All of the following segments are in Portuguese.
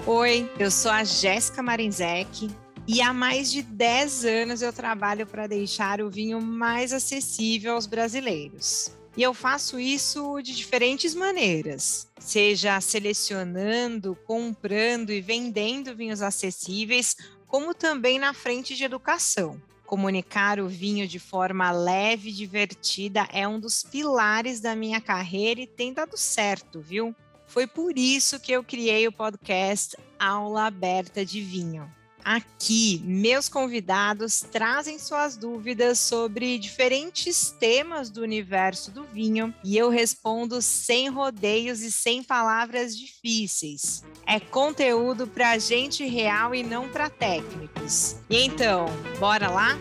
Oi, eu sou a Jéssica Marinzec e há mais de 10 anos eu trabalho para deixar o vinho mais acessível aos brasileiros. E eu faço isso de diferentes maneiras, seja selecionando, comprando e vendendo vinhos acessíveis, como também na frente de educação. Comunicar o vinho de forma leve e divertida é um dos pilares da minha carreira e tem dado certo, viu? Foi por isso que eu criei o podcast Aula Aberta de Vinho. Aqui, meus convidados trazem suas dúvidas sobre diferentes temas do universo do vinho e eu respondo sem rodeios e sem palavras difíceis. É conteúdo para gente real e não para técnicos. E então, bora lá?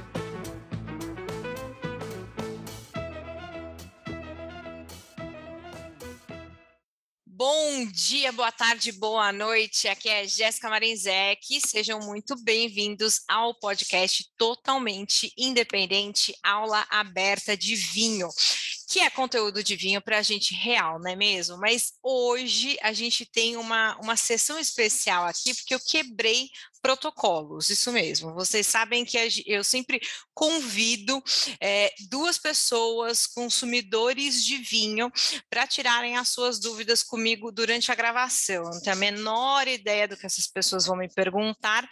Bom dia, boa tarde, boa noite. Aqui é Jéssica Marinzec. Sejam muito bem-vindos ao podcast totalmente independente, Aula Aberta de Vinho, que é conteúdo de vinho para a gente real, não é mesmo? Mas hoje a gente tem uma sessão especial aqui, porque eu quebrei protocolos, isso mesmo. Vocês sabem que eu sempre convido duas pessoas, consumidores de vinho, para tirarem as suas dúvidas comigo durante a gravação. Eu não tenho a menor ideia do que essas pessoas vão me perguntar,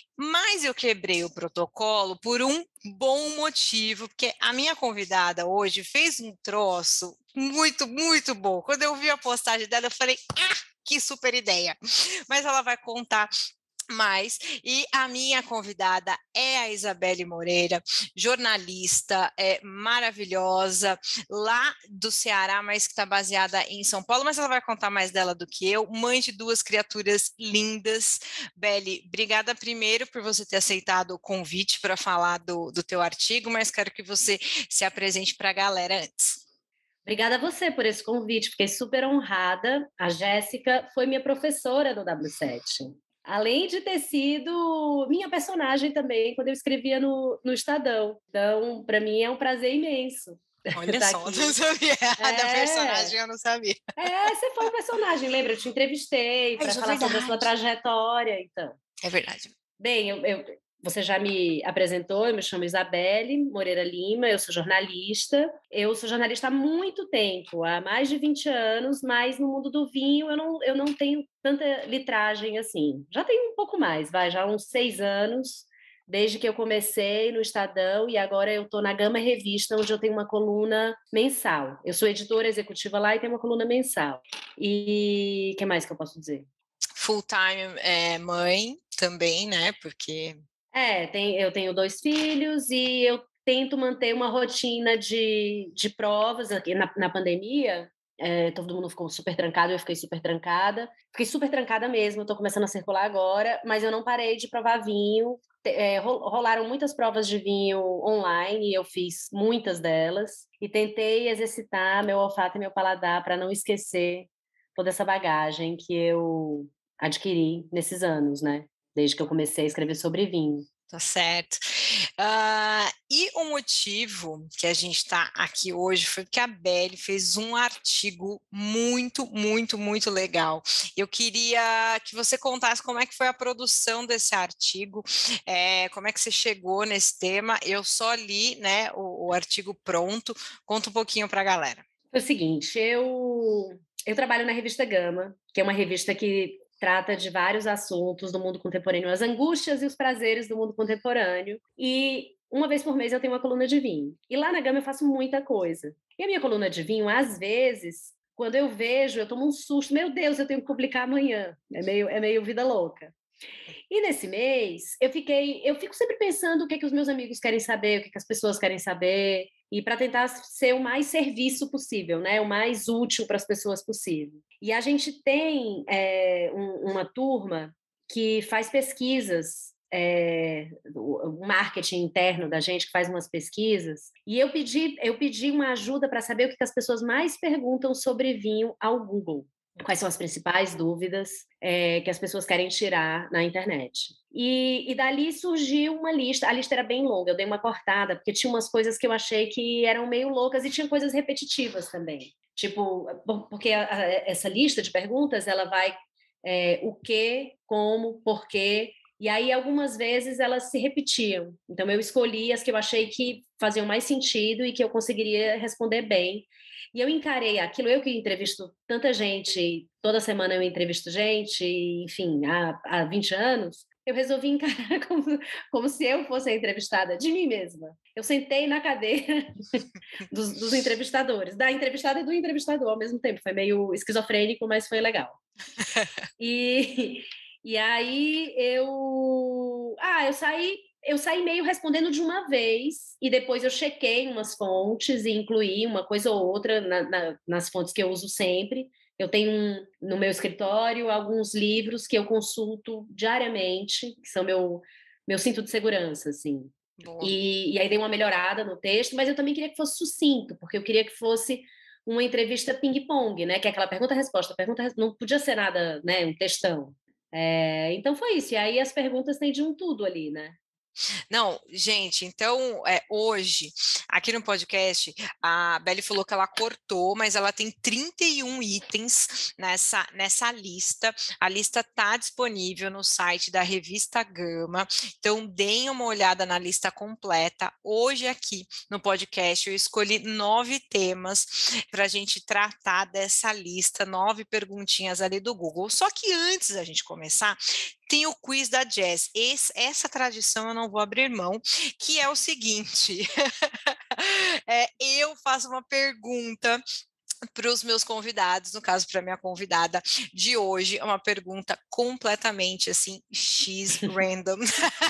mas eu quebrei o protocolo por um bom motivo, porque a minha convidada hoje fez um troço muito, muito bom. Quando eu vi a postagem dela, eu falei, que super ideia! Mas ela vai contar mais, e a minha convidada é a Isabelle Moreira, jornalista maravilhosa, lá do Ceará, mas que está baseada em São Paulo, mas ela vai contar mais dela do que eu, mãe de duas criaturas lindas. Beli, obrigada primeiro por você ter aceitado o convite para falar do teu artigo, mas quero que você se apresente para a galera antes. Obrigada a você por esse convite, fiquei super honrada. A Jéssica foi minha professora no W7. Além de ter sido minha personagem também, quando eu escrevia no Estadão. Então, para mim é um prazer imenso. Olha só, aqui. Não sabia da personagem, eu não sabia. Você foi um personagem, lembra? Eu te entrevistei para falar sobre a sua trajetória, então. É verdade. Bem, você já me apresentou, eu me chamo Isabelle Moreira Lima, eu sou jornalista. Eu sou jornalista há muito tempo, há mais de 20 anos, mas no mundo do vinho eu não tenho tanta litragem assim. Já tenho um pouco mais, já uns 6 anos, desde que eu comecei no Estadão, e agora eu estou na Gama Revista, onde eu tenho uma coluna mensal. Eu sou editora executiva lá e tenho uma coluna mensal. E o que mais que eu posso dizer? Full-time mãe também, né? Porque... eu tenho 2 filhos e eu tento manter uma rotina de provas. Aqui na pandemia, todo mundo ficou super trancado, eu fiquei super trancada. Fiquei super trancada mesmo, eu estou começando a circular agora, mas eu não parei de provar vinho. Rolaram muitas provas de vinho online e eu fiz muitas delas. E tentei exercitar meu olfato e meu paladar para não esquecer toda essa bagagem que eu adquiri nesses anos, né? Desde que eu comecei a escrever sobre vinho. Tá certo. E o motivo que a gente está aqui hoje foi porque a Beli fez um artigo muito, muito, muito legal. Eu queria que você contasse como é que foi a produção desse artigo, como é que você chegou nesse tema. Eu só li, né, o artigo pronto. Conta um pouquinho para a galera. Foi o seguinte, eu trabalho na revista Gama, que é uma revista que trata de vários assuntos do mundo contemporâneo, as angústias e os prazeres do mundo contemporâneo, e uma vez por mês eu tenho uma coluna de vinho. E lá na Gama eu faço muita coisa. E a minha coluna de vinho, às vezes, quando eu vejo, eu tomo um susto, meu Deus, eu tenho que publicar amanhã. É meio vida louca. E nesse mês, eu fico sempre pensando o que os meus amigos querem saber, o que as pessoas querem saber, e para tentar ser o mais serviço possível, né? O mais útil para as pessoas possível. E a gente tem uma turma que faz pesquisas, o marketing interno da gente que faz umas pesquisas, e eu pedi uma ajuda para saber o que as pessoas mais perguntam sobre vinho ao Google. Quais são as principais dúvidas que as pessoas querem tirar na internet. E dali surgiu uma lista, a lista era bem longa, eu dei uma cortada, porque tinha umas coisas que eu achei que eram meio loucas e tinha coisas repetitivas também. Tipo, porque essa lista de perguntas, ela vai o que, como, porquê, e aí algumas vezes elas se repetiam. Então eu escolhi as que eu achei que faziam mais sentido e que eu conseguiria responder bem. E eu encarei aquilo, eu que entrevisto tanta gente, toda semana eu entrevisto gente, enfim, há 20 anos, eu resolvi encarar como se eu fosse a entrevistada de mim mesma. Eu sentei na cadeira dos entrevistadores, da entrevistada e do entrevistador ao mesmo tempo. Foi meio esquizofrênico, mas foi legal. E, e aí eu saí meio respondendo de uma vez, e depois eu chequei umas fontes e incluí uma coisa ou outra nas fontes que eu uso sempre. Eu tenho no meu escritório alguns livros que eu consulto diariamente, que são meu cinto de segurança, assim. E aí dei uma melhorada no texto, mas eu também queria que fosse sucinto, porque eu queria que fosse uma entrevista ping-pong, né? Que é aquela pergunta-resposta, não podia ser nada, né? Um textão. Então foi isso. E aí as perguntas têm de um tudo ali, né? Não, gente, então hoje, aqui no podcast, a Beli falou que ela cortou, mas ela tem 31 itens nessa lista. A lista está disponível no site da Revista Gama, então deem uma olhada na lista completa. Hoje aqui no podcast eu escolhi 9 temas para a gente tratar dessa lista, 9 perguntinhas ali do Google. Só que antes da gente começar, tem o quiz da Jess. Essa tradição eu não vou abrir mão, que é o seguinte: eu faço uma pergunta para os meus convidados, no caso para a minha convidada de hoje, é uma pergunta completamente assim, X random.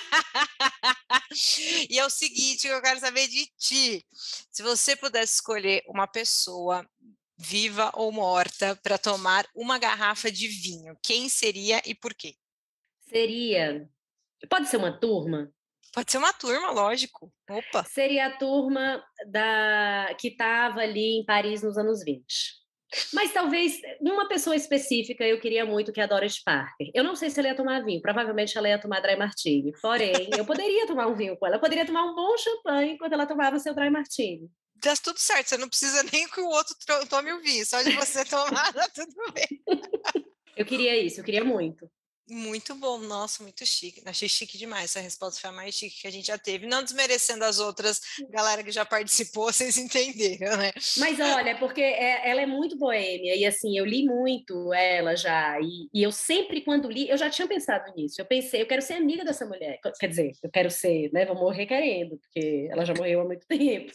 E é o seguinte, eu quero saber de ti. Se você pudesse escolher uma pessoa viva ou morta para tomar uma garrafa de vinho, quem seria e por quê? Seria. Pode ser uma turma? Pode ser uma turma, lógico. Opa! Seria a turma que estava ali em Paris nos anos 20. Mas talvez uma pessoa específica eu queria muito, que é a Doris Parker. Eu não sei se ela ia tomar vinho, provavelmente ela ia tomar dry martini. Porém, eu poderia tomar um vinho com ela, eu poderia tomar um bom champanhe enquanto ela tomava seu dry martini. Dá tudo certo, você não precisa nem que o outro tome o vinho, só de você tomar, tá tudo bem. Eu queria isso, eu queria muito. Muito bom, nossa, muito chique. Achei chique demais. Essa resposta foi a mais chique que a gente já teve. Não desmerecendo as outras, galera que já participou, vocês entenderam, né? Mas olha, porque ela é muito boêmia, e assim, eu li muito ela já, e eu sempre, quando li, eu já tinha pensado nisso. Eu pensei, eu quero ser amiga dessa mulher. Quer dizer, eu quero ser, né? Vou morrer querendo, porque ela já morreu há muito tempo,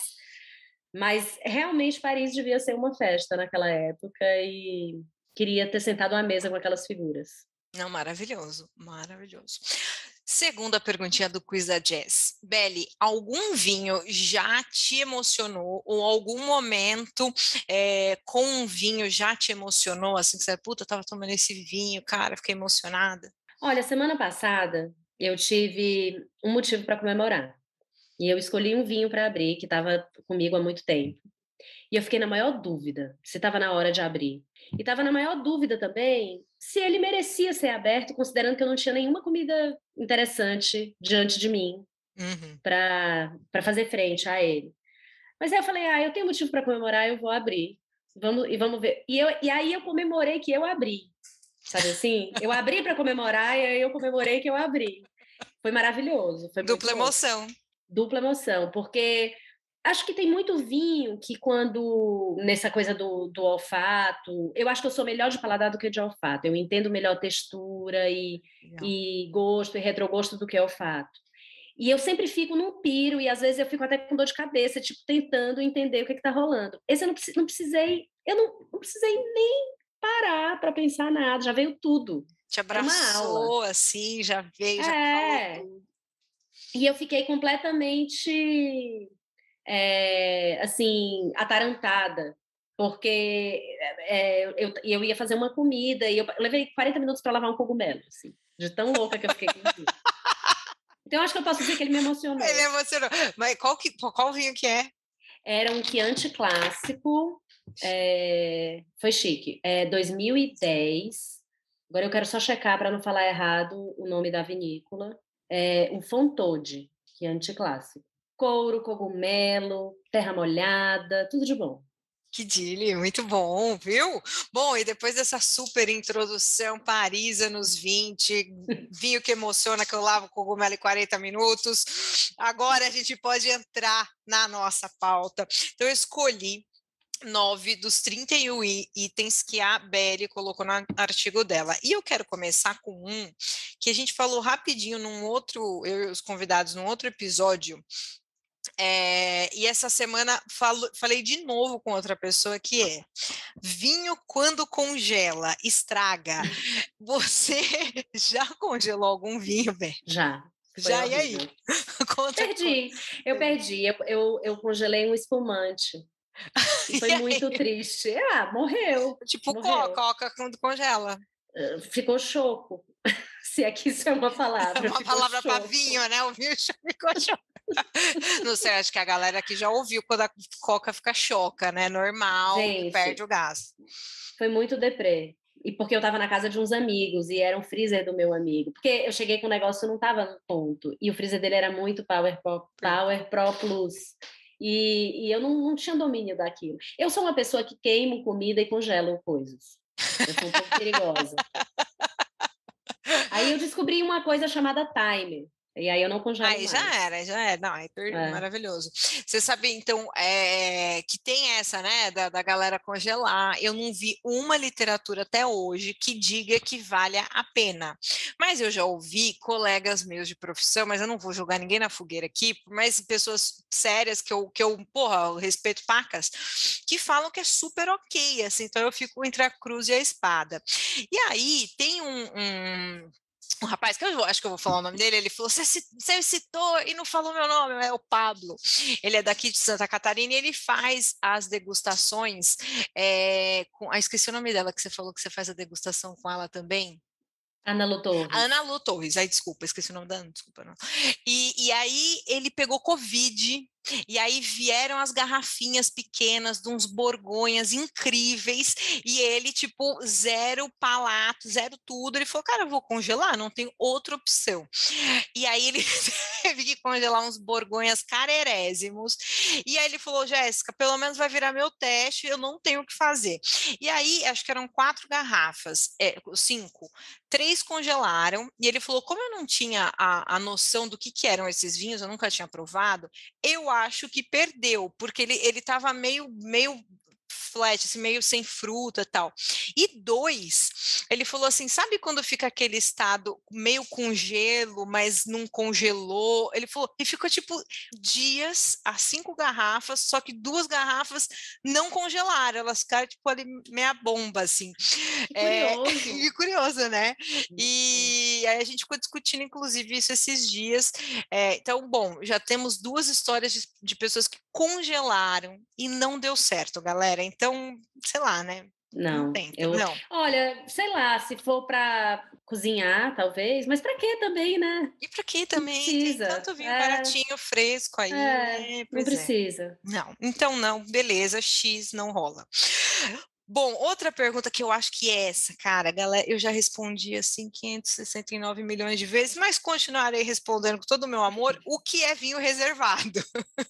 mas realmente Paris devia ser uma festa naquela época, e queria ter sentado à mesa com aquelas figuras. Não, maravilhoso, maravilhoso. Segunda perguntinha do quiz da Jess. Beli, algum vinho já te emocionou ou algum momento com um vinho já te emocionou? Assim, que você, puta, eu tava tomando esse vinho, cara, fiquei emocionada. Olha, semana passada eu tive um motivo para comemorar. E eu escolhi um vinho para abrir, que estava comigo há muito tempo. E eu fiquei na maior dúvida se estava na hora de abrir. E estava na maior dúvida também se ele merecia ser aberto, considerando que eu não tinha nenhuma comida interessante diante de mim Uhum. para fazer frente a ele. Mas aí eu falei, eu tenho motivo para comemorar, eu vou abrir. Vamos ver. E aí eu comemorei que eu abri. Sabe assim? Eu abri para comemorar e aí eu comemorei que eu abri. Foi maravilhoso, foi muito Dupla bom. emoção. Dupla emoção, porque acho que tem muito vinho que nessa coisa do olfato, eu acho que eu sou melhor de paladar do que de olfato, eu entendo melhor textura Legal. e gosto e retrogosto do que olfato. E eu sempre fico num piro, e às vezes eu fico até com dor de cabeça, tipo, tentando entender o que está rolando. Esse eu não precisei nem parar para pensar nada, já veio tudo. Te Era uma aula. abraçou, assim, já veio, já falou É, tudo. e eu fiquei completamente assim, atarantada, porque eu ia fazer uma comida e eu levei 40 minutos para lavar um cogumelo, assim, de tão louca que eu fiquei com isso. Então, eu acho que eu posso dizer que ele me Ele emocionou. emocionou. Mas qual vinho que é? Era um Chianti clássico, foi chique, 2010. Agora eu quero só checar para não falar errado o nome da vinícola. O Fontode, Chianti clássico. Couro, cogumelo, terra molhada, tudo de bom. Dili, muito bom, viu? Bom, e depois dessa super introdução, Paris, anos 20, vinho que emociona, que eu lavo cogumelo em 40 minutos, agora a gente pode entrar na nossa pauta. Então, eu escolhi 9 dos 31 itens que a Beli colocou no artigo dela. E eu quero começar com um que a gente falou rapidinho num outro, eu e os convidados, num outro episódio. E essa semana falei de novo com outra pessoa que é vinho quando congela, estraga. Você já congelou algum vinho, Bê? Já, foi Já, e aí? horrível. Conta. Perdi. Eu congelei um espumante e foi E muito aí? triste. Morreu, Tipo morreu. Coca quando congela. Ficou choco, se é que isso é uma palavra, Uma ficou palavra para choco. vinho, né? O vinho já ficou choco. Não sei, acho que a galera aqui já ouviu quando a Coca fica choca, né? Normal, que perde Gente, o gás. foi muito deprê. E porque eu estava na casa de uns amigos e era um freezer do meu amigo. Porque eu cheguei com o negócio e não estava no ponto. E o freezer dele era muito Power Pro Plus. E eu não tinha domínio daquilo. Eu sou uma pessoa que queimo comida e congelo coisas. Eu sou um pouco perigosa. Aí eu descobri uma coisa chamada timer. E aí eu não congelo Aí mais. já era. Não, é É. maravilhoso. Você sabe, então, que tem essa, né, da galera congelar. Eu não vi uma literatura até hoje que diga que vale a pena. Mas eu já ouvi colegas meus de profissão, mas eu não vou jogar ninguém na fogueira aqui, mas pessoas sérias porra, eu respeito pacas, que falam que é super ok, assim, então eu fico entre a cruz e a espada. E aí tem um rapaz, que eu acho que eu vou falar o nome dele, ele falou, você citou e não falou meu nome, é o Pablo. Ele é daqui de Santa Catarina e ele faz as degustações esqueci o nome dela, que você falou que você faz a degustação com ela também. Ana Lu A Ana Torres. Lu Torres, aí desculpa, esqueci o nome da Ana, desculpa. Não. E aí ele pegou Covid, e aí vieram as garrafinhas pequenas de uns borgonhas incríveis, e ele, tipo, zero palato, zero tudo. Ele falou, cara, eu vou congelar, não tem outra opção. E aí ele teve que congelar uns borgonhas carerésimos. E aí ele falou, Jéssica, pelo menos vai virar meu teste, eu não tenho o que fazer. E aí, acho que eram 4 garrafas, 5. 3 congelaram, e ele falou, como eu não tinha a noção do que eram esses vinhos, eu nunca tinha provado, eu acho que perdeu, porque ele estava meio flat, assim, meio sem fruta e tal. E 2, ele falou assim, sabe quando fica aquele estado meio com gelo, mas não congelou? Ele falou, e ficou tipo dias, as 5 garrafas, só que 2 garrafas não congelaram, elas ficaram tipo ali meia bomba, assim. Que curioso. Que curioso, né? E aí a gente ficou discutindo, inclusive, isso esses dias. Então, bom, já temos 2 histórias de pessoas que congelaram e não deu certo, galera. Então, sei lá, né? Não Não, tenta, não. olha, sei lá, se for para cozinhar, talvez, mas para quê também, né? E para quê Não também? Tem precisa. tanto vinho baratinho, fresco aí, né? Não Pois é. precisa. Não, então não, beleza, X não rola. Bom, outra pergunta que eu acho que é essa, cara, galera, eu já respondi assim 569 milhões de vezes, mas continuarei respondendo com todo o meu amor, o que é vinho reservado?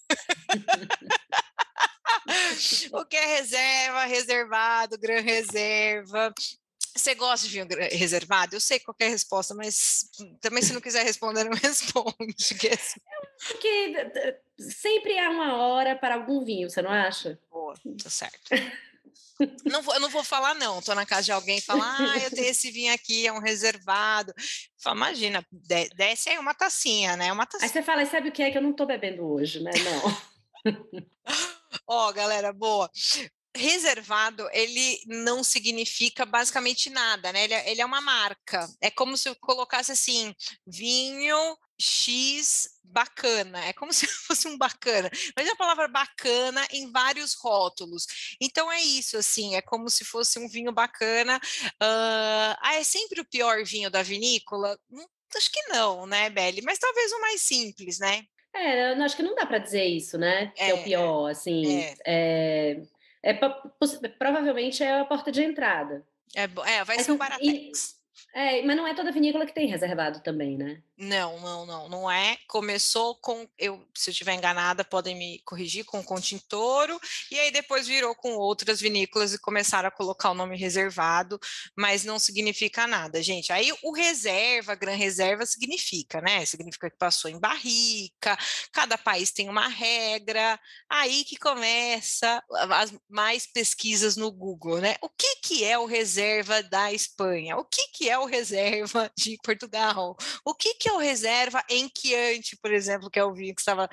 O que é reserva, reservado, gran reserva? Você gosta de vinho reservado? Eu sei qual é a resposta, mas também se não quiser responder, não responde. Porque sempre há uma hora para algum vinho, você não acha? Boa, tá certo. Eu não vou falar, não. Estou na casa de alguém e fala, eu tenho esse vinho aqui, é um reservado. Fala, imagina, desce aí uma tacinha, né? Uma Aí tacinha. você fala, e sabe o que é que eu não estou bebendo hoje, né? Não. Ó, galera, boa. Reservado, ele não significa basicamente nada, né? Ele é uma marca. É como se eu colocasse assim, vinho X bacana. É como se fosse um bacana. Mas a palavra bacana em vários rótulos. Então é isso, assim, é como se fosse um vinho bacana. É sempre o pior vinho da vinícola? Acho que não, né, Beli? Mas talvez o mais simples, né? Eu acho que não dá para dizer isso, né? Que é o É, pior, assim. é. Provavelmente é a porta de entrada. Vai Mas, ser o Baratex. mas não é toda vinícola que tem reservado também, né? Não é. Começou com, se eu estiver enganada, podem me corrigir, com Contintoro, e aí depois virou com outras vinícolas e começaram a colocar o nome reservado, mas não significa nada, gente. Aí o reserva, Gran Reserva significa, né? Significa que passou em barrica, cada país tem uma regra, aí que começa as mais pesquisas no Google, né? O que é o reserva da Espanha? O que é o reserva de Portugal? O que é o reserva em Chianti, por exemplo, que é o vinho que estava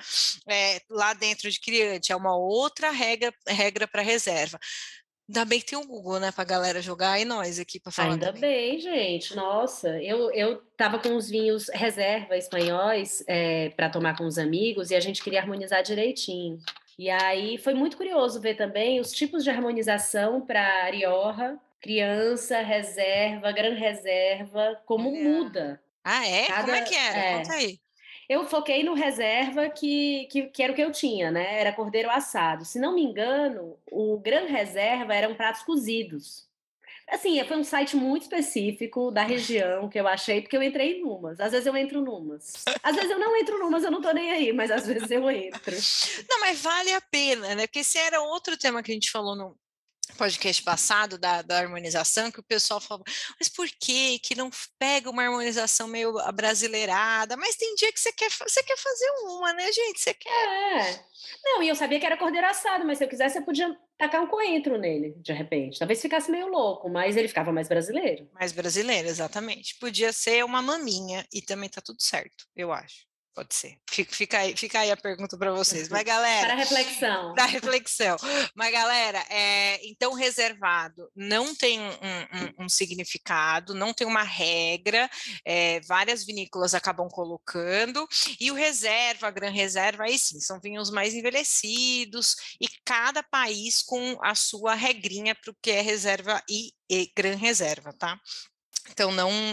lá dentro de Chianti? É uma outra regra para reserva. Ainda bem que tem o Google, né, para a galera jogar e nós aqui para falar Ainda também. bem, gente. Nossa, eu tava com os vinhos reserva espanhóis para tomar com os amigos e a gente queria harmonizar direitinho. E aí foi muito curioso ver também os tipos de harmonização para Rioja, criança, reserva, gran reserva, como Olha. muda. Ah, é? Como é Cada, que era? Conta aí. eu foquei no reserva que era o que eu tinha, né? Era cordeiro assado. Se não me engano, o gran reserva eram pratos cozidos. Assim, foi um site muito específico da região que eu achei, porque eu entrei em numas. Às vezes eu entro numas. Às vezes eu não entro numas, eu não tô nem aí, mas às vezes eu entro. Não, mas vale a pena, né? Porque esse era outro tema que a gente falou no podcast passado da harmonização, que o pessoal falava, mas por que não pega uma harmonização meio abrasileirada? Mas tem dia que você quer fazer uma, né, gente? Você quer É. Não, e eu sabia que era cordeiro assado, mas se eu quisesse, eu podia tacar um coentro nele, de repente. Talvez ficasse meio louco, mas ele ficava mais brasileiro. mais brasileira, exatamente. Podia ser uma maminha e também tá tudo certo, eu acho. Pode ser. Fica aí a pergunta para vocês. Mas, galera, Para reflexão. da reflexão. Mas, galera, então reservado não tem um significado, não tem uma regra, várias vinícolas acabam colocando, e o reserva, a Gran Reserva, aí sim, são vinhos mais envelhecidos, e cada país com a sua regrinha para o que é reserva e Gran Reserva, tá? Então,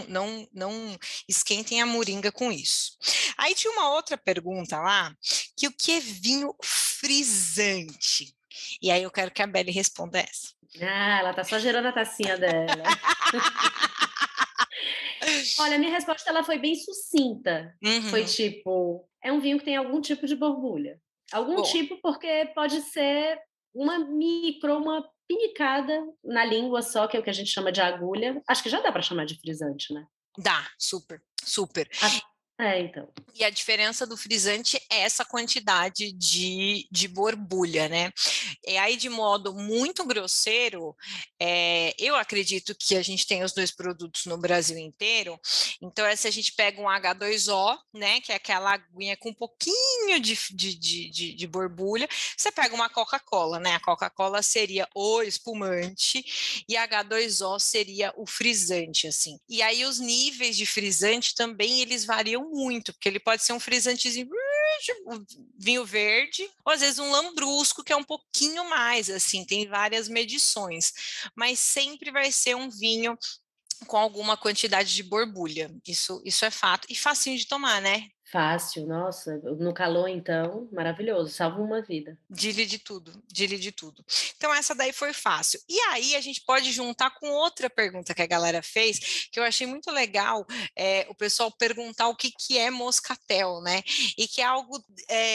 não esquentem a moringa com isso. Aí tinha uma outra pergunta lá, que o que é vinho frisante? E aí eu quero que a Belle responda essa. Ah, ela tá só gerando a tacinha dela. Olha, a minha resposta ela foi bem sucinta. Foi Uhum, tipo, é um vinho que tem algum tipo de borbulha. Algum boa. tipo, porque pode ser uma pinicada na língua só, que é o que a gente chama de agulha. Acho que já dá para chamar de frisante, né? Dá, super, super. Então. E a diferença do frisante é essa quantidade de borbulha, né? E aí, de modo muito grosseiro, eu acredito que a gente tem os dois produtos no Brasil inteiro. Então, se a gente pega um H2O, né, que é aquela aguinha com um pouquinho de borbulha, você pega uma Coca-Cola, né? A Coca-Cola seria o espumante e H2O seria o frisante, assim. E aí, os níveis de frisante também, eles variam muito, porque ele pode ser um frisantezinho, vinho verde, ou às vezes um lambrusco, que é um pouquinho mais, assim, tem várias medições, mas sempre vai ser um vinho com alguma quantidade de borbulha, isso é fato, e facinho de tomar, né? Fácil, nossa, no calor então, maravilhoso, salva uma vida. Divide tudo, divide tudo. Então, essa daí foi fácil. E aí, a gente pode juntar com outra pergunta que a galera fez, que eu achei muito legal, o pessoal perguntar o que é moscatel, né? E que é algo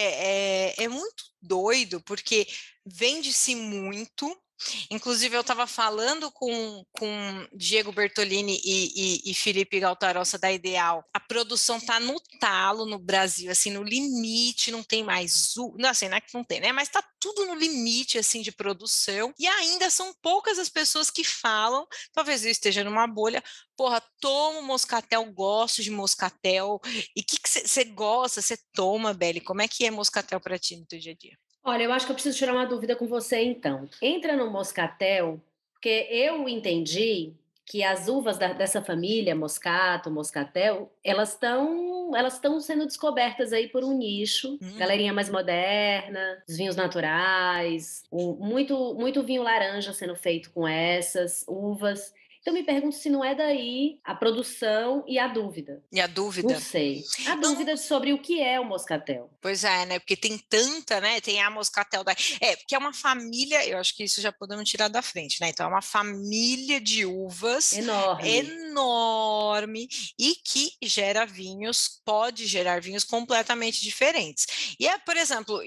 muito doido, porque vende-se muito. Inclusive, eu estava falando com Diego Bertolini e Felipe Galtarossa da Ideal. A produção está no talo no Brasil, assim, no limite, não tem mais. Não, assim, não é que não tem, né? Mas está tudo no limite, assim, de produção. E ainda são poucas as pessoas que falam, talvez eu esteja numa bolha, porra, tomo moscatel, gosto de moscatel. E o que você gosta, você toma, Beli? Como é que é moscatel para ti no teu dia a dia? Olha, eu acho que eu preciso tirar uma dúvida com você então. Entra no moscatel, porque eu entendi que as uvas dessa família, moscato, moscatel, elas estão sendo descobertas aí por um nicho, Uhum. galerinha mais moderna, os vinhos naturais, muito muito vinho laranja sendo feito com essas uvas. Então me pergunto se não é daí a produção e a dúvida. E a Não dúvida? sei. A Não, dúvida sobre o que é o moscatel. pois é, né? Porque tem tanta, né? Tem a moscatel da. Porque é uma família, eu acho que isso já podemos tirar da frente, né? Então, é uma família de uvas Enorme. enorme e que gera vinhos, pode gerar vinhos completamente diferentes. E por exemplo,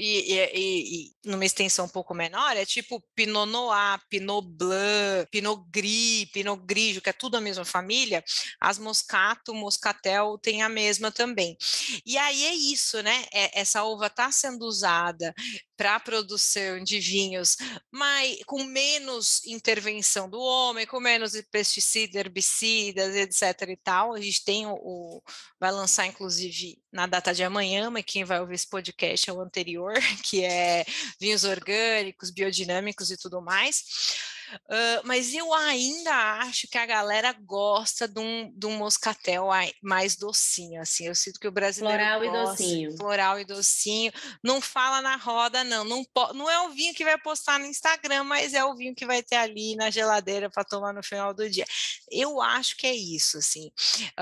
e numa extensão um pouco menor, é tipo Pinot Noir, Pinot Blanc, Pinot Gris, Pinot Grigio, que é tudo a mesma família, as Moscato, Moscatel tem a mesma também. E aí é isso, né? Essa uva está sendo usada para a produção de vinhos, mas com menos intervenção do homem, com menos pesticidas, herbicidas, etc. e tal. A gente tem vai lançar, inclusive, na data de amanhã, mas quem vai ouvir esse podcast é o anterior, que é vinhos orgânicos, biodinâmicos e tudo mais. Mas eu ainda acho que a galera gosta de um moscatel mais docinho, assim. Eu sinto que o brasileiro Floral e gosta, docinho. floral e docinho. Não fala na roda, não. Não é o vinho que vai postar no Instagram, mas é o vinho que vai ter ali na geladeira para tomar no final do dia. Eu acho que é isso, assim.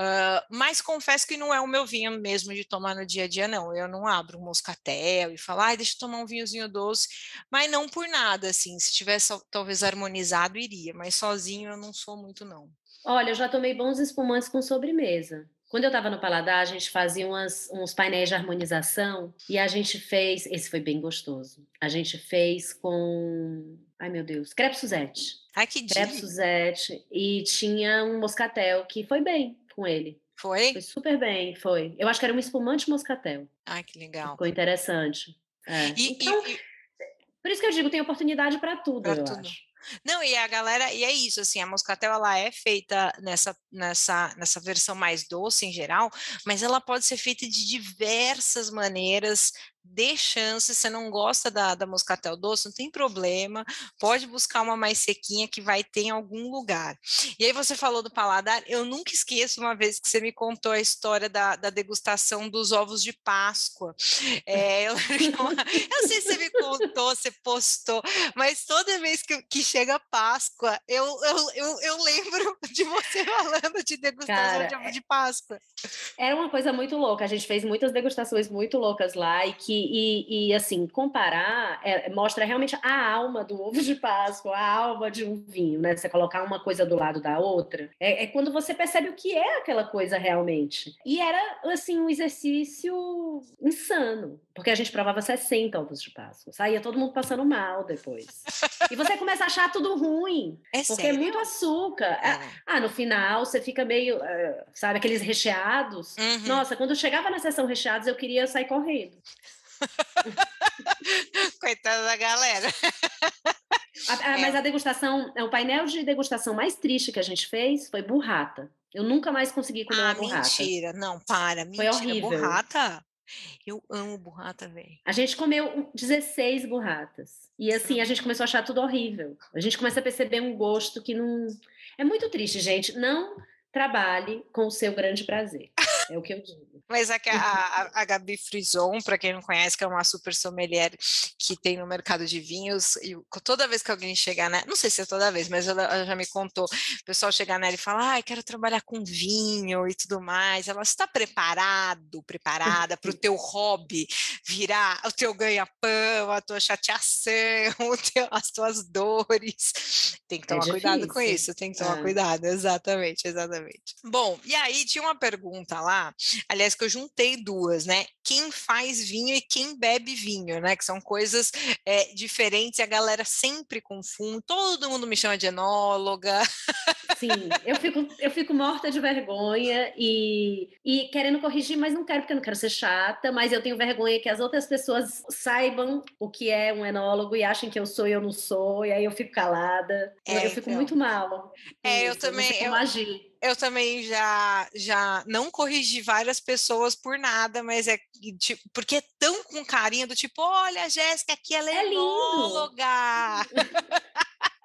Mas confesso que não é o meu vinho mesmo de tomar no dia a dia, não. Eu não abro um moscatel e falo, deixa eu tomar um vinhozinho doce, mas não por nada, assim. Se tivesse talvez harmonizado, iria, mas sozinho eu não sou muito, não. Olha, eu já tomei bons espumantes com sobremesa. Quando eu estava no Paladar, a gente fazia uns painéis de harmonização e a gente fez. Esse foi bem gostoso. A gente fez com. Ai, meu Deus. Crepe Suzette. Ai, que Crepe dia! Suzette. E tinha um moscatel que foi bem com ele. Foi Foi? super bem, foi. Eu acho que era um espumante moscatel. Ai, que legal. Ficou interessante. É. E, Então, por isso que eu digo, tem oportunidade para tudo, para eu tudo. acho. Não, e a galera, e é isso, assim, a moscatel ela é feita nessa versão mais doce em geral, mas ela pode ser feita de diversas maneiras, dê chance, você não gosta da moscatel doce, não tem problema, pode buscar uma mais sequinha que vai ter em algum lugar. E aí você falou do paladar, eu nunca esqueço uma vez que você me contou a história da degustação dos ovos de Páscoa. Eu não sei se você me contou, você postou, mas toda vez que chega a Páscoa, eu lembro de você falando de degustação Cara, de ovo de Páscoa. era uma coisa muito louca. A gente fez muitas degustações muito loucas lá e assim, comparar mostra realmente a alma do ovo de Páscoa, a alma de um vinho, né? Você colocar uma coisa do lado da outra, é quando você percebe o que é aquela coisa realmente. E era, assim, um exercício insano, porque a gente provava 60 ovos de Páscoa. Saía todo mundo passando mal depois. E você começa a achar tudo ruim, É porque é sério? muito açúcar. No final você fica meio, sabe, aqueles recheados. Uhum. Nossa, quando eu chegava na sessão recheados, eu queria sair correndo. Coitada da galera. Mas a degustação, o painel de degustação mais triste que a gente fez foi burrata. Eu nunca mais consegui comer uma burrata. Mentira. Não, para. Foi Mentira. horrível. Burrata? Eu amo burrata, velho. A gente comeu 16 burratas. E assim, a gente começou a achar tudo horrível. A gente começa a perceber um gosto que não. É muito triste, gente. Não trabalhe com o seu grande prazer. É o que eu digo. Mas a Gabi Frison, para quem não conhece, que é uma super sommelier que tem no mercado de vinhos, e toda vez que alguém chegar nela, não sei se é toda vez, mas ela já me contou, o pessoal chegar nela e fala, quero trabalhar com vinho e tudo mais, ela está preparada para o teu hobby virar o teu ganha-pão, a tua chateação, as tuas dores. Tem que tomar cuidado com isso, tem que tomar cuidado, exatamente. Bom, e aí tinha uma pergunta lá, aliás, que eu juntei duas, né? Quem faz vinho e quem bebe vinho, né? Que são coisas diferentes e a galera sempre confunde. Todo mundo me chama de enóloga. Sim, eu fico morta de vergonha e querendo corrigir, mas não quero, porque eu não quero ser chata, mas eu tenho vergonha que as outras pessoas saibam o que é um enólogo e achem que eu sou e eu não sou, e aí eu fico calada. Eu fico muito mal. Eu Isso, também. não sei como agir. Eu também já não corrigi várias pessoas por nada, mas tipo, porque é tão com carinho do tipo, olha, Jéssica, aqui ela é enóloga.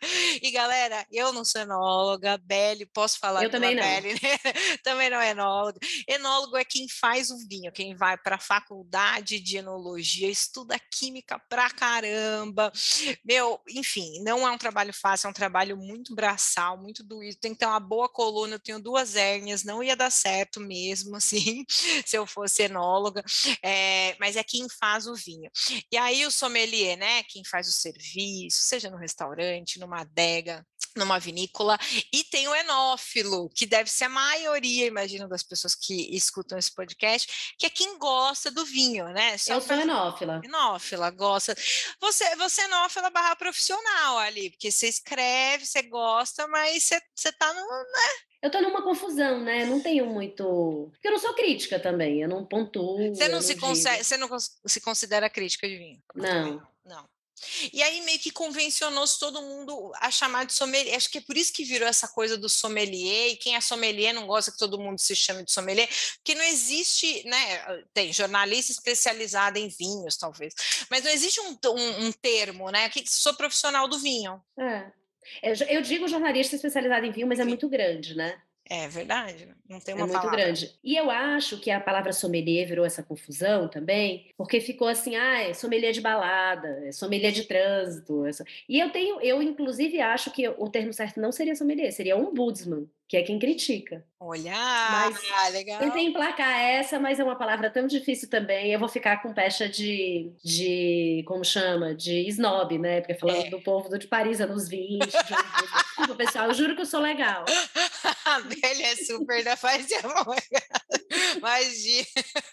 E galera, eu não sou enóloga, Beli, posso falar Eu pela também não. Beli, né? Também não é enóloga. Enólogo é quem faz o vinho, quem vai para a faculdade de enologia, estuda química pra caramba. Meu, enfim, não é um trabalho fácil, é um trabalho muito braçal, muito doído, tem que ter uma boa coluna, eu tenho 2 hérnias, não ia dar certo mesmo, assim, se eu fosse enóloga, mas é quem faz o vinho. E aí o sommelier, né, quem faz o serviço, seja no restaurante, numa adega, numa vinícola, e tem o enófilo, que deve ser a maioria, imagino, das pessoas que escutam esse podcast, que é quem gosta do vinho, né? Só Eu sou faz enófila. enófila, gosta. Você é enófila barra profissional ali, porque você escreve, você gosta, mas você tá no. Eu tô numa confusão, né? Não tenho muito. Porque eu não sou crítica também. Eu não pontuo, Você eu não não se consegue, digo. você não se considera crítica de vinho? Também Não. não. Não. E aí meio que convencionou-se todo mundo a chamar de sommelier. Acho que é por isso que virou essa coisa do sommelier, e quem é sommelier não gosta que todo mundo se chame de sommelier, porque não existe, né? Tem jornalista especializado em vinhos, talvez, mas não existe um termo, né? Que sou profissional do vinho. É. Eu digo jornalista especializado em vinho, mas é Enfim, muito grande, né? é verdade, não tem É uma muito palavra. grande. E eu acho que a palavra sommelier virou essa confusão também, porque ficou assim, é sommelier de balada, é sommelier de trânsito. E eu inclusive acho que o termo certo não seria sommelier, seria ombudsman, que é quem critica. Olha, Mas tentei legal. emplacar essa, mas é uma palavra tão difícil também. Eu vou ficar com pecha como chama? De snob, né? Porque falando É. do povo de Paris, anos 20, de Ombudsman. Desculpa, pessoal, eu juro que eu sou legal. A Belle é super da paz e amor. Imagina.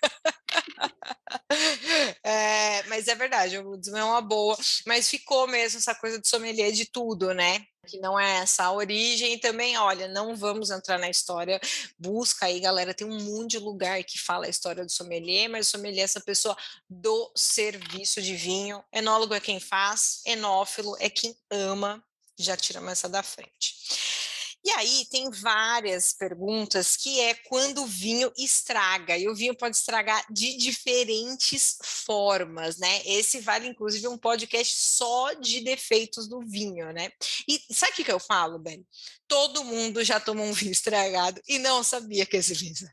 Mas é verdade, o Woodsman é uma boa. Mas ficou mesmo essa coisa de sommelier de tudo, né? Que não é essa a origem. E também, olha, não vamos entrar na história. Busca aí, galera. Tem um monte de lugar que fala a história do sommelier, mas o sommelier é essa pessoa do serviço de vinho. Enólogo é quem faz, enófilo é quem ama. Já tiramos essa da frente. E aí tem várias perguntas que é quando o vinho estraga, e o vinho pode estragar de diferentes formas, né? Esse vale inclusive um podcast só de defeitos do vinho, né? E sabe o que eu falo, Ben? Todo mundo já tomou um vinho estragado e não sabia que esse vinho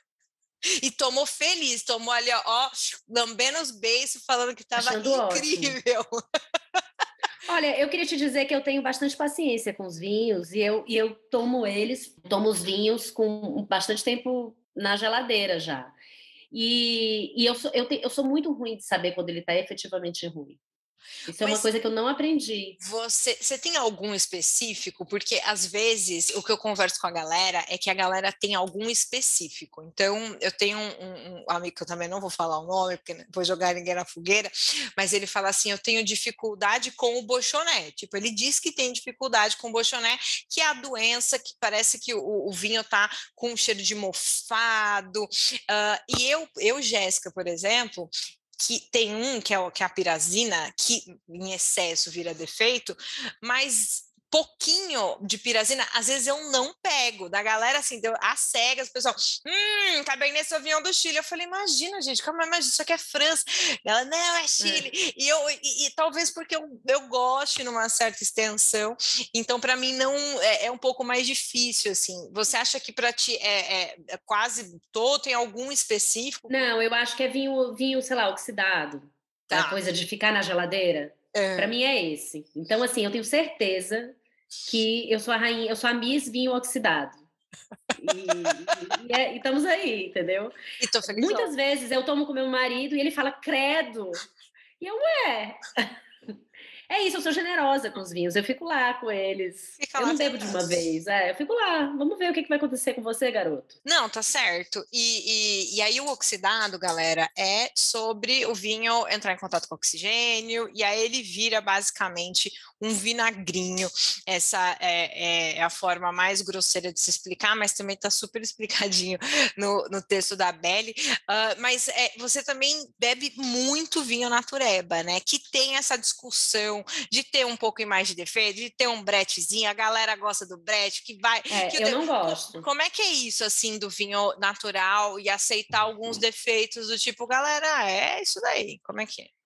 e tomou feliz, tomou ali, ó, lambendo os beiços, falando que estava Achando ótimo. incrível. Olha, eu queria te dizer que eu tenho bastante paciência com os vinhos e eu tomo os vinhos com bastante tempo na geladeira já. E eu sou muito ruim de saber quando ele está efetivamente ruim. Isso é uma Mas coisa que eu não aprendi. você tem algum específico? Porque às vezes o que eu converso com a galera é que a galera tem algum específico. Então, eu tenho um amigo que eu também não vou falar o nome, porque não vou jogar ninguém na fogueira, mas ele fala assim: eu tenho dificuldade com o Beauchardonnay. Tipo, ele diz que tem dificuldade com o Beauchardonnay, que é a doença que parece que o vinho tá com um cheiro de mofado. E Jéssica, por exemplo, que tem que é a pirazina, que em excesso vira defeito, mas pouquinho de pirazina, às vezes eu não pego. Da galera, assim, deu às cegas, o pessoal, Cabernet Sauvignon do Chile. Eu falei, imagina, gente, calma, mas isso aqui é França. Ela, não, é Chile. É. E talvez porque eu goste numa certa extensão, então para mim não é um pouco mais difícil, assim. Você acha que para ti é quase todo, tem algum específico? Não, eu acho que é vinho, sei lá, oxidado. A Tá. coisa de ficar na geladeira. Para É. mim é esse. Então, assim, eu tenho certeza que eu sou a rainha, eu sou a Miss Vinho Oxidado. E estamos aí, entendeu? E tô felizão. Muitas vezes eu tomo com meu marido e ele fala, credo. E eu, é isso, eu sou generosa com os vinhos, eu fico lá com eles. Fica Eu lá não bebo de tentando. uma vez, eu fico lá. Vamos ver o que vai acontecer com você, garoto. Não, tá certo. E aí o oxidado, galera, é sobre o vinho entrar em contato com oxigênio, e aí ele vira basicamente um vinagrinho. Essa é a forma mais grosseira de se explicar, mas também tá super explicadinho no texto da Belle. Mas você também bebe muito vinho natureba, né? Que tem essa discussão de ter um pouco mais de defeito, de ter um bretezinho, a galera gosta do brete, que vai... Que Eu não gosto. como é que é isso, assim, do vinho natural e aceitar alguns defeitos do tipo, galera, é isso daí, como é que é?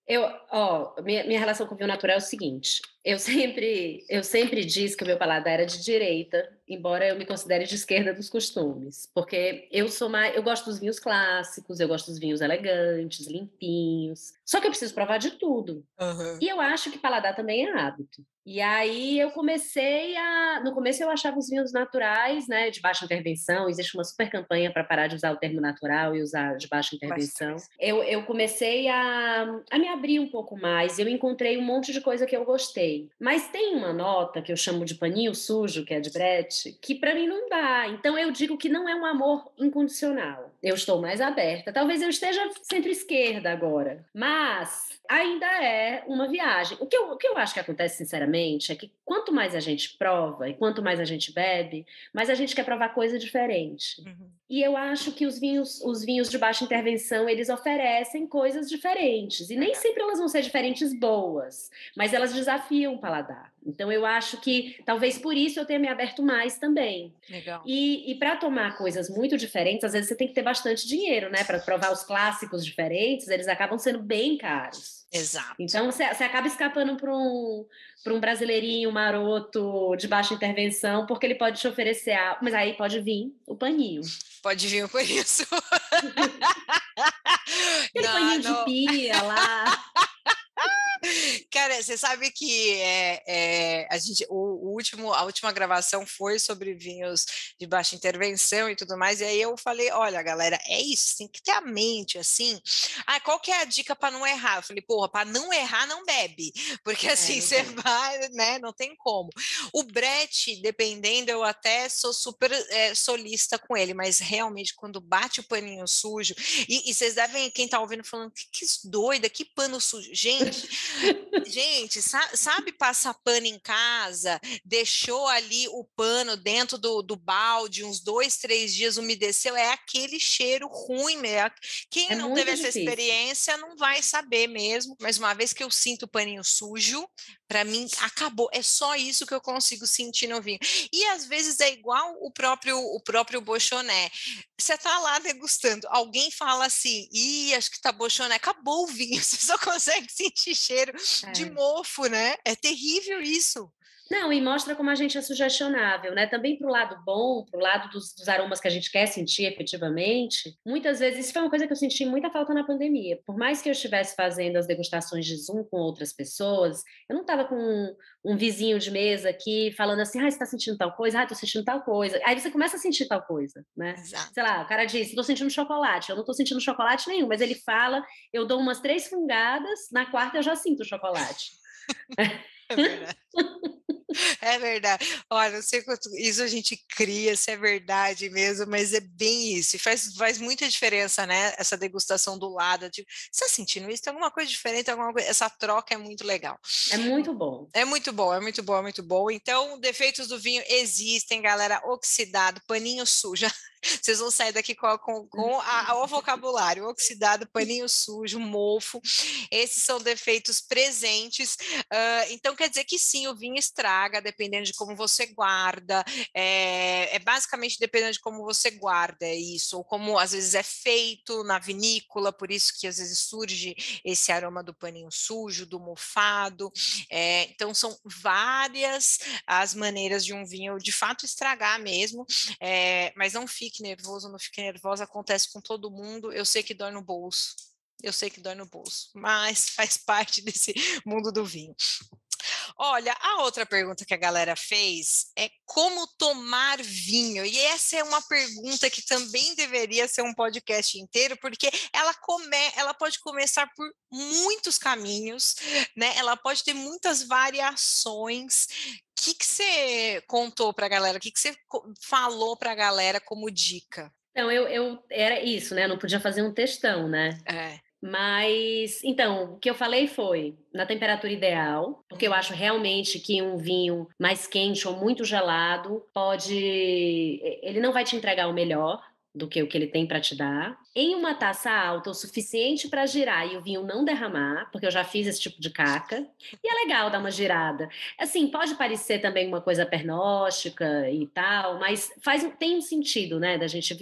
Minha relação com o vinho natural é o seguinte: eu sempre disse que o meu paladar era de direita, embora eu me considere de esquerda dos costumes, porque eu gosto dos vinhos clássicos, eu gosto dos vinhos elegantes, limpinhos. Só que eu preciso provar de tudo. Aham. E eu acho que paladar também é hábito. E aí no começo eu achava os vinhos naturais, né, de baixa intervenção, existe uma super campanha para parar de usar o termo natural e usar de baixa intervenção. Bastante. Eu comecei a me abrir um pouco mais, eu encontrei um monte de coisa que eu gostei. Mas tem uma nota que eu chamo de paninho sujo, que é de Brett, que para mim não dá. Então eu digo que não é um amor incondicional. Eu estou mais aberta. Talvez eu esteja centro-esquerda agora, mas ainda é uma viagem. O que eu acho que acontece, sinceramente, é que quanto mais a gente prova e quanto mais a gente bebe, mais a gente quer provar coisa diferente. Uhum. E eu acho que os vinhos de baixa intervenção, eles oferecem coisas diferentes. E nem Verdade. sempre elas vão ser diferentes boas, mas elas desafiam o paladar. Então eu acho que talvez por isso eu tenha me aberto mais também. Legal. E para tomar coisas muito diferentes, às vezes você tem que ter bastante dinheiro, né? Para provar os clássicos diferentes, eles acabam sendo bem caros. Exato. Então você acaba escapando para um brasileirinho maroto de baixa intervenção, porque ele pode te oferecer, mas aí pode vir o paninho. Pode vir por isso. Aquele Não, paninho de não. pia lá. Cara, você sabe que a última gravação foi sobre vinhos de baixa intervenção e tudo mais, e aí eu falei, olha, galera, é isso, tem que ter a mente, assim. Ah, qual que é a dica para não errar? Eu falei, porra, para não errar, não bebe, porque assim, Não você tem. vai, né, não tem como. O Brett, dependendo, eu até sou super solista com ele, mas realmente, quando bate o paninho sujo, e vocês devem, quem tá ouvindo, falando, que doida, que pano sujo. Gente, sabe passar pano em casa, deixou ali o pano dentro do balde, uns 2, 3 dias umedeceu, é aquele cheiro ruim mesmo. Quem É não teve muito essa difícil. experiência não vai saber mesmo, mas uma vez que eu sinto o paninho sujo, para mim acabou, é só isso que eu consigo sentir no vinho. E às vezes é igual o próprio Bochoné. Você tá lá degustando, alguém fala assim, ih, acho que tá Bochoné, acabou o vinho, você só consegue sentir cheiro de É. mofo, né? É terrível isso. Não, e mostra como a gente é sugestionável, né? Também para o lado bom, para o lado dos aromas que a gente quer sentir efetivamente. Muitas vezes, isso foi uma coisa que eu senti muita falta na pandemia. Por mais que eu estivesse fazendo as degustações de Zoom com outras pessoas, eu não estava com um vizinho de mesa aqui falando assim, ah, você está sentindo tal coisa? Ah, estou sentindo tal coisa. Aí você começa a sentir tal coisa, né? Sei Exato. lá, o cara diz, estou sentindo chocolate. Eu não estou sentindo chocolate nenhum, mas ele fala, eu dou umas 3 fungadas, na quarta eu já sinto o chocolate. É verdade. É verdade. Olha, não sei quanto isso a gente cria, se é verdade mesmo, mas é bem isso. E faz muita diferença, né? Essa degustação do lado. Tipo, você está sentindo isso? Tem alguma coisa diferente? Essa troca é muito legal. É muito bom. É muito bom, é muito bom, é muito bom. Então, defeitos do vinho existem, galera. Oxidado, paninho sujo. Vocês vão sair daqui o vocabulário: oxidado, paninho sujo, mofo. Esses são defeitos presentes. Então, quer dizer que sim, o vinho estraga, dependendo de como você guarda. É basicamente dependendo de como você guarda isso, ou como às vezes é feito na vinícola, por isso que às vezes surge esse aroma do paninho sujo, do mofado. Então, são várias as maneiras de um vinho de fato estragar mesmo, mas não fique nervoso, não fique nervosa, acontece com todo mundo, eu sei que dói no bolso. Eu sei que dói no bolso, mas faz parte desse mundo do vinho. Olha, a outra pergunta que a galera fez é como tomar vinho. E essa é uma pergunta que também deveria ser um podcast inteiro, porque ela pode começar por muitos caminhos, né? Ela pode ter muitas variações. O que você contou para a galera? O que você falou para a galera como dica? Então, era isso, né? Eu não podia fazer um textão, né? É. Mas, então, o que eu falei foi na temperatura ideal, porque eu acho realmente que um vinho mais quente ou muito gelado ele não vai te entregar o melhor. do que o que ele tem para te dar, em uma taça alta o suficiente para girar e o vinho não derramar, porque eu já fiz esse tipo de caca, e é legal dar uma girada. Assim, pode parecer também uma coisa pernóstica e tal, mas tem um sentido, né, da gente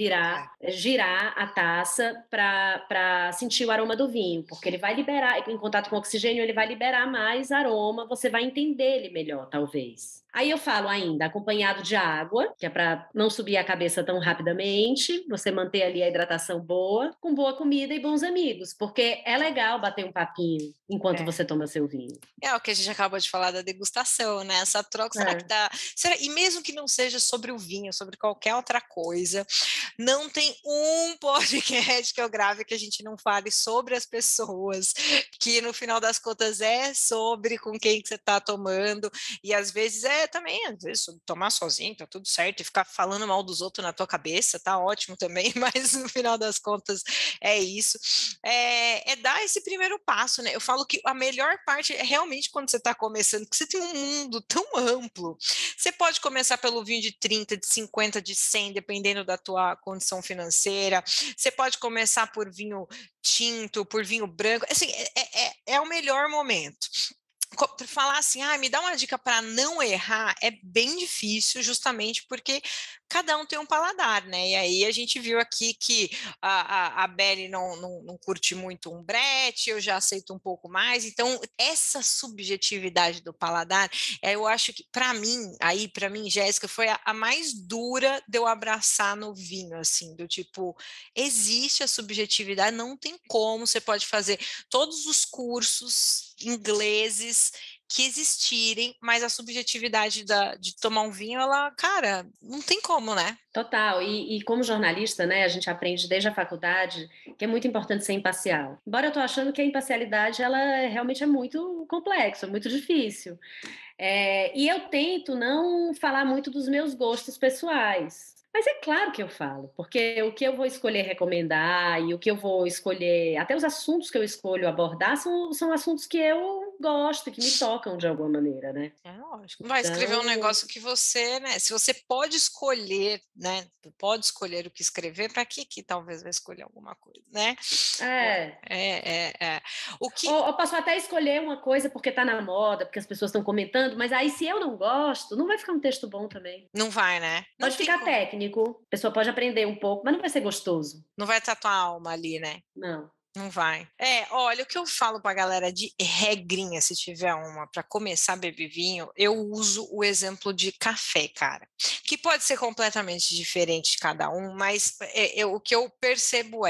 girar a taça para sentir o aroma do vinho, porque ele vai liberar, em contato com o oxigênio, ele vai liberar mais aroma, você vai entender ele melhor, talvez. Aí eu falo ainda, acompanhado de água, que é para não subir a cabeça tão rapidamente, você manter ali a hidratação boa, com boa comida e bons amigos, porque é legal bater um papinho enquanto você toma seu vinho. É o que a gente acabou de falar da degustação, né? Essa troca, será que dá? E mesmo que não seja sobre o vinho, sobre qualquer outra coisa, não tem um podcast que eu grave que a gente não fale sobre as pessoas, que no final das contas é sobre com quem que você está tomando, e às vezes às vezes tomar sozinho, tá tudo certo, e ficar falando mal dos outros na tua cabeça, tá ótimo também, mas no final das contas é isso. É dar esse primeiro passo, né? Eu falo que a melhor parte é realmente quando você está começando, porque você tem um mundo tão amplo. Você pode começar pelo vinho de 30, de 50, de 100, dependendo da tua condição financeira. Você pode começar por vinho tinto, por vinho branco. Assim, é o melhor momento. Falar assim, me dá uma dica para não errar, é bem difícil, justamente porque cada um tem um paladar, né? E aí a gente viu aqui que a Belle não curte muito um brete, eu já aceito um pouco mais. Então, essa subjetividade do paladar, eu acho que, para mim, Jéssica, foi a mais dura de eu abraçar no vinho, assim, do tipo, existe a subjetividade, não tem como, você pode fazer todos os cursos ingleses que existirem, mas a subjetividade de tomar um vinho, ela, cara, não tem como, né? Total, e como jornalista, né, a gente aprende desde a faculdade que é muito importante ser imparcial. Embora eu tô achando que a imparcialidade, ela realmente é muito complexa, muito difícil. E eu tento não falar muito dos meus gostos pessoais. Mas é claro que eu falo, porque o que eu vou escolher recomendar e o que eu vou escolher, até os assuntos que eu escolho abordar são assuntos que eu gosto, que me tocam de alguma maneira, né? É lógico. Não vai escrever um negócio que você, né? Se você pode escolher, né? Pode escolher o que escrever, para que talvez vai escolher alguma coisa, né? O que... Ou eu posso até escolher uma coisa porque está na moda, porque as pessoas estão comentando, mas aí se eu não gosto, não vai ficar um texto bom também. Não vai, né? Pode ficar técnico, a pessoa pode aprender um pouco, mas não vai ser gostoso. Não vai estar tua alma ali, né? Não. Não vai. Olha, o que eu falo pra galera de regrinha, se tiver uma, para começar a beber vinho, eu uso o exemplo de café, cara. Que pode ser completamente diferente de cada um, mas o que eu percebo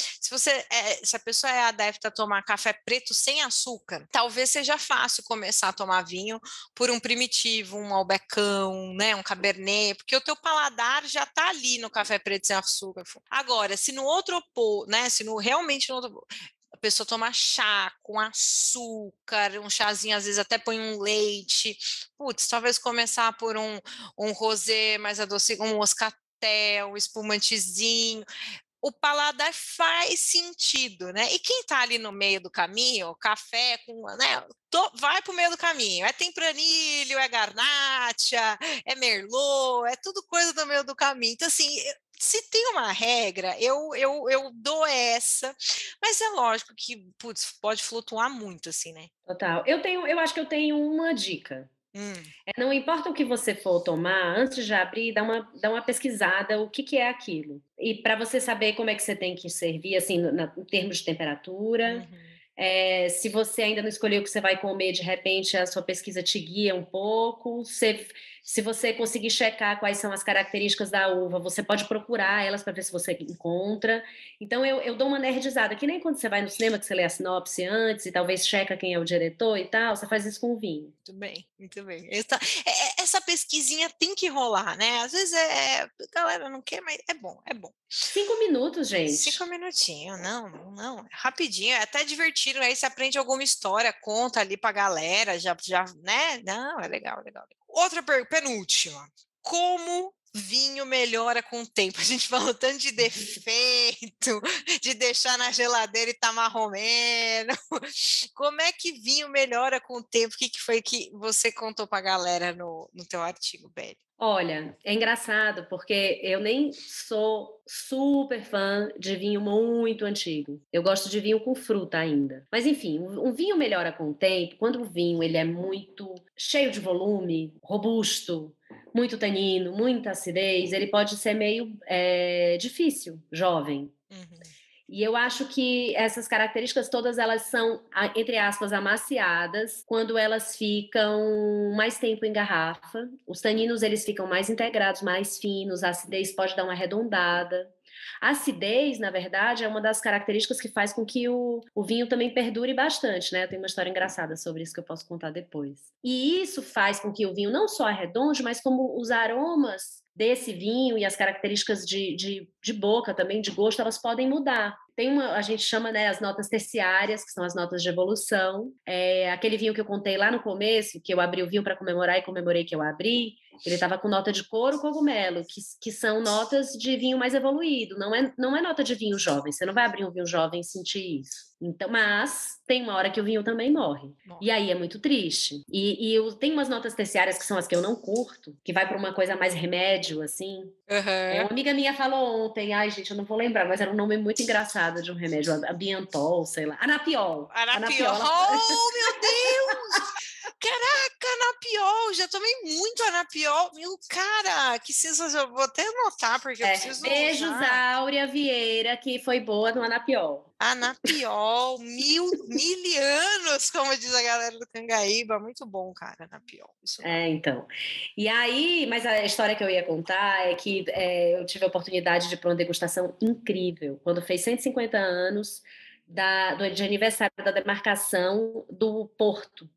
se a pessoa é adepta a tomar café preto sem açúcar, talvez seja fácil começar a tomar vinho por um primitivo, um albecão, né, um cabernet, porque o teu paladar já tá ali no café preto sem açúcar. Agora, se no outro, né, se no realmente no outro, a pessoa toma chá com açúcar, um chazinho, às vezes até põe um leite. Putz, talvez começar por um rosé mais adocicado, um moscatel, um espumantezinho. O paladar faz sentido, né? E quem tá ali no meio do caminho, café com, né? Vai pro meio do caminho. É tempranilho, é garnacha, é merlot, é tudo coisa do meio do caminho. Então, assim, se tem uma regra, eu dou essa, mas é lógico que, putz, pode flutuar muito, assim, né? Total. Eu acho que eu tenho uma dica. Não importa o que você for tomar, antes de abrir, dá uma pesquisada o que é aquilo. E para você saber como é que você tem que servir, assim, em termos de temperatura. Se você ainda não escolheu o que você vai comer, de repente a sua pesquisa te guia um pouco. Se você conseguir checar quais são as características da uva, você pode procurar elas para ver se você encontra. Então eu dou uma nerdizada, que nem quando você vai no cinema, que você lê a sinopse antes e talvez checa quem é o diretor e tal, você faz isso com o vinho. Muito bem, muito bem. Essa pesquisinha tem que rolar, né? Às vezes a galera não quer, mas é bom, é bom. 5 minutos, gente. 5 minutinhos, não, é rapidinho, é até divertido, aí você aprende alguma história, conta ali pra galera, já, né? Não, é legal, legal. Outra penúltima, como vinho melhora com o tempo? A gente falou tanto de defeito, de deixar na geladeira e tá marromeno. Como é que vinho melhora com o tempo? O que que foi que você contou para a galera no teu artigo, Beli? Olha, é engraçado porque eu nem sou super fã de vinho muito antigo. Eu gosto de vinho com fruta ainda. Mas enfim, um vinho melhora com o tempo quando o vinho ele é muito cheio de volume, robusto, muito tanino, muita acidez. Ele pode ser meio difícil, jovem. Uhum. E eu acho que essas características todas elas são, entre aspas, amaciadas quando elas ficam mais tempo em garrafa. Os taninos eles ficam mais integrados, mais finos, a acidez pode dar uma arredondada. A acidez, na verdade, é uma das características que faz com que o vinho também perdure bastante, né? Tem uma história engraçada sobre isso que eu posso contar depois. E isso faz com que o vinho não só arredonde, mas como os aromas desse vinho e as características de boca também, de gosto, elas podem mudar. A gente chama, né, as notas terciárias, que são as notas de evolução. Aquele vinho que eu contei lá no começo, que eu abri o vinho para comemorar e comemorei que eu abri, ele estava com nota de couro cogumelo, que são notas de vinho mais evoluído, não é nota de vinho jovem, você não vai abrir um vinho jovem e sentir isso. Então, mas tem uma hora que o vinho também morre. E aí é muito triste. Tem umas notas terciárias que são as que eu não curto, que vai para uma coisa mais remédio, assim. Uma amiga minha falou ontem, ai gente, eu não vou lembrar, mas era um nome muito engraçado de um remédio, Abiantol, sei lá, Anapiol. Anapiol, oh meu Deus! Caraca, Anapiol, já tomei muito Anapiol. Meu, cara, que sensação. Vou até anotar, porque eu preciso Beijos, usar. Áurea Vieira, que foi boa no Anapiol. Anapiol, mil anos, como diz a galera do Cangaíba. Muito bom, cara, Anapiol. Então. E aí, mas a história que eu ia contar é que eu tive a oportunidade de ir para uma degustação incrível, quando fez 150 anos de aniversário da demarcação do Porto,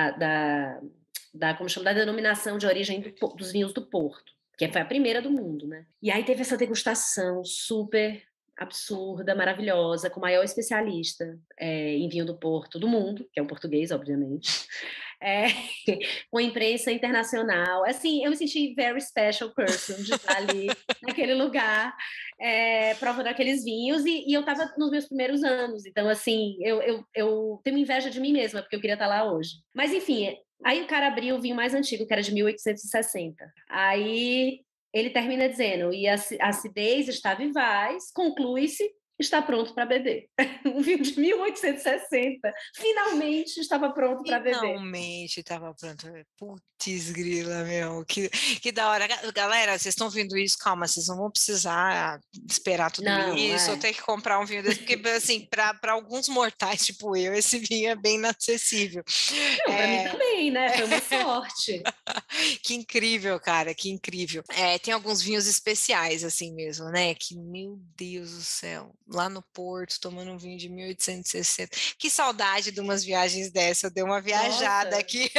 como chama, da denominação de origem dos vinhos do Porto, que foi a primeira do mundo, né? E aí teve essa degustação super absurda, maravilhosa, com o maior especialista em vinho do Porto do mundo, que é um português, obviamente, com a imprensa internacional. Assim, eu me senti very special person de estar ali naquele lugar, provando aqueles vinhos, e eu estava nos meus primeiros anos, então, assim, eu tenho inveja de mim mesma, porque eu queria estar lá hoje. Mas, enfim, aí o cara abriu o vinho mais antigo, que era de 1860. Aí ele termina dizendo, e a acidez está vivaz, conclui-se, está pronto para beber. Um vinho de 1860 finalmente estava pronto para beber. Finalmente estava pronto. Putz, grila, meu, que da hora. Galera, vocês estão vendo isso? Calma, vocês não vão precisar esperar tudo isso, ou ter que comprar um vinho desse, porque, assim, para alguns mortais, tipo eu, esse vinho é bem inacessível. Não, para mim também, né? Foi uma sorte. Que incrível, cara, que incrível. Tem alguns vinhos especiais, assim mesmo, né? Que, meu Deus do céu, lá no Porto, tomando um vinho de 1860. Que saudade de umas viagens dessa, eu dei uma viajada aqui.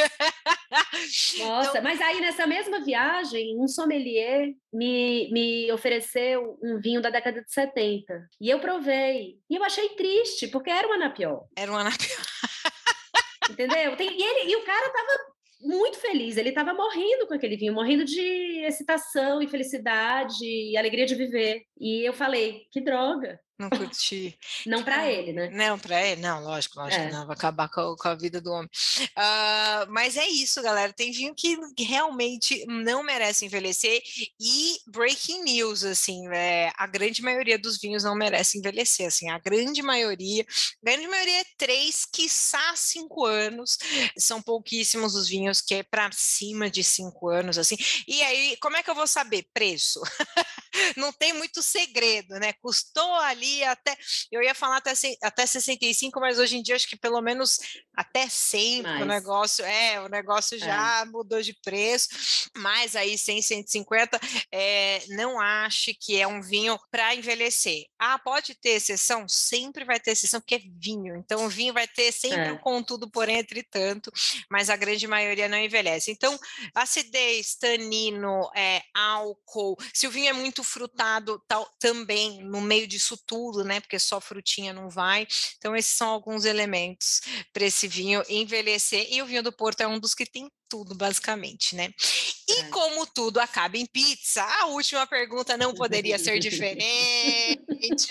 Nossa, então, mas aí nessa mesma viagem, um sommelier me ofereceu um vinho da década de 70. E eu provei. E eu achei triste, porque era um Anapiol. Era um Anapiol. Entendeu? E o cara tava muito feliz, ele estava morrendo com aquele vinho, morrendo de excitação e felicidade e alegria de viver. E eu falei, que droga. Não curti. Não para ele, né? Não, para ele, não, lógico, não, vai acabar com a vida do homem. Mas é isso, galera, tem vinho que realmente não merece envelhecer e breaking news, assim, a grande maioria dos vinhos não merece envelhecer, assim, a grande maioria é 3, quiçá 5 anos, são pouquíssimos os vinhos que é para cima de 5 anos, assim, e aí, como é que eu vou saber? Preço. Não tem muito segredo, né? Custou ali eu ia falar até 65, mas hoje em dia acho que pelo menos até 100, porque o negócio já mudou de preço, mas aí 100, 150, não ache que é um vinho para envelhecer. Pode ter exceção? Sempre vai ter exceção, porque é vinho, então o vinho vai ter sempre o contudo, porém, entretanto, mas a grande maioria não envelhece. Então, acidez, tanino, álcool, se o vinho é muito frutado também no meio disso tudo, né? Porque só frutinha não vai. Então, esses são alguns elementos para esse vinho envelhecer. E o vinho do Porto é um dos que tem tudo, basicamente, né? E como tudo acaba em pizza, a última pergunta não poderia ser diferente.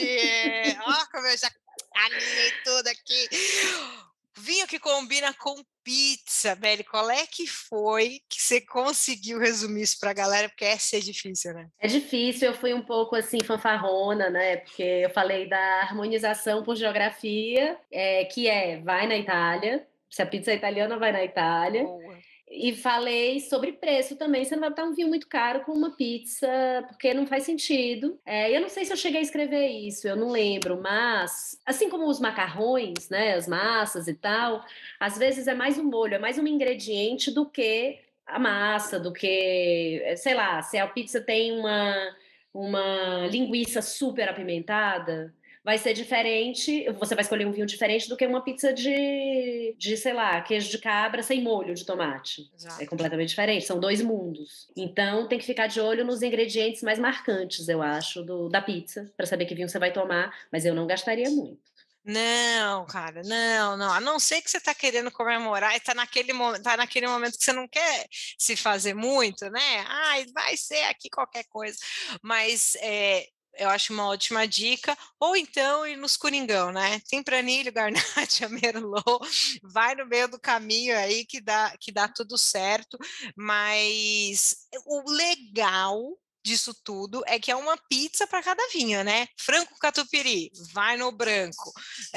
Ó, como eu já alinhei tudo aqui. Vinho que combina com pizza, Beli, qual é que foi que você conseguiu resumir isso para a galera? Porque essa é difícil, né? É difícil, eu fui um pouco assim fanfarrona, né? Porque eu falei da harmonização por geografia, vai na Itália. Se a pizza é italiana, vai na Itália. Boa. E falei sobre preço também. Você não vai botar um vinho muito caro com uma pizza, porque não faz sentido. Eu não sei se eu cheguei a escrever isso, eu não lembro, mas assim como os macarrões, né, as massas e tal, às vezes é mais um molho, é mais um ingrediente do que a massa, do que, sei lá, se a pizza tem uma linguiça super apimentada, vai ser diferente, você vai escolher um vinho diferente do que uma pizza sei lá, queijo de cabra sem molho de tomate. Exato. É completamente diferente, são dois mundos. Então tem que ficar de olho nos ingredientes mais marcantes, eu acho, da pizza, para saber que vinho você vai tomar, mas eu não gastaria muito. Não, cara, não. A não ser que você tá querendo comemorar e tá naquele momento que você não quer se fazer muito, né? Ai, vai ser aqui qualquer coisa. Mas eu acho uma ótima dica. Ou então ir nos Coringão, né? Tempranillo, Garnacha, Merlot, vai no meio do caminho aí que dá tudo certo. Mas o legal disso tudo é que é uma pizza para cada vinho, né? Frango catupiry, vai no branco.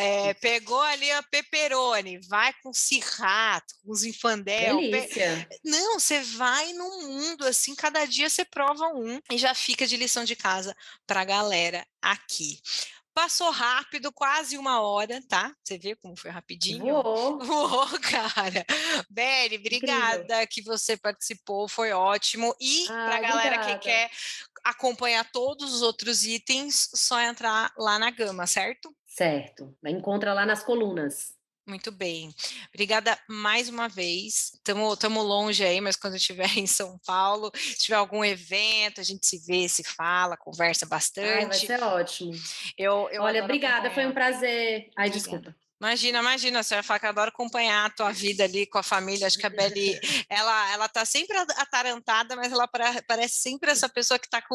Pegou ali a pepperoni, vai com Sriracha, com Zinfandel. Delícia. Não, você vai no mundo, assim, cada dia você prova um e já fica de lição de casa para a galera aqui. Passou rápido, quase 1 hora, tá? Você vê como foi rapidinho? Voou, cara. Beli, obrigada que você participou, foi ótimo. E para a galera que quer acompanhar todos os outros itens, só entrar lá na Gama, certo? Certo. Encontra lá nas colunas. Muito bem. Obrigada mais uma vez. Estamos longe aí, mas quando eu estiver em São Paulo, se tiver algum evento, a gente se vê, se fala, conversa bastante. Vai ser ótimo. Eu Olha, obrigada, acompanhar. foi um prazer. Ai, Obrigada. desculpa. Imagina, você vai falar que eu adoro acompanhar a tua vida ali com a família. Acho que a Beli, ela tá sempre atarantada, mas ela parece sempre essa pessoa que tá com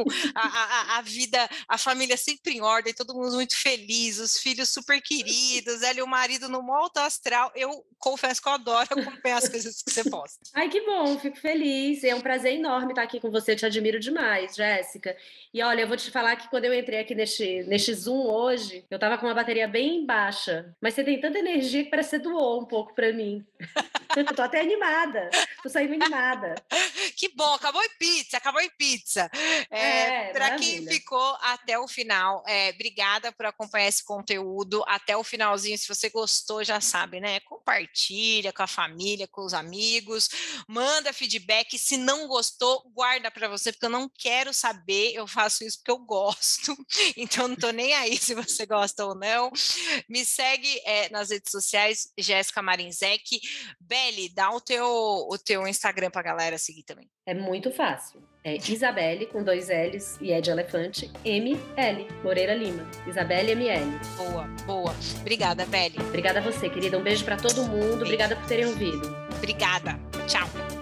a vida, a família sempre em ordem, todo mundo muito feliz, os filhos super queridos, ela e o marido no alto astral. Eu confesso que eu adoro acompanhar as coisas que você posta. Ai, que bom, fico feliz. É um prazer enorme estar aqui com você, eu te admiro demais, Jéssica. E olha, eu vou te falar que quando eu entrei aqui neste Zoom hoje, eu tava com uma bateria bem baixa, mas você tem tanta energia que parece que você doou um pouco para mim. Eu tô até animada, tô saindo animada. Que bom, acabou em pizza. Para quem ficou até o final, obrigada por acompanhar esse conteúdo até o finalzinho. Se você gostou, já sabe, né? Compartilha com a família, com os amigos, manda feedback. Se não gostou, guarda para você, porque eu não quero saber. Eu faço isso porque eu gosto, então não tô nem aí se você gosta ou não. Me segue nas redes sociais, Jéssica Marinzec. Beli, dá o teu Instagram pra galera seguir também. É muito fácil. É Isabelle, com 2 L's e E de elefante, ML, Moreira Lima. Isabelle ML. Boa. Obrigada, Beli. Obrigada a você, querida. Um beijo pra todo mundo. Obrigada por terem ouvido. Obrigada. Tchau.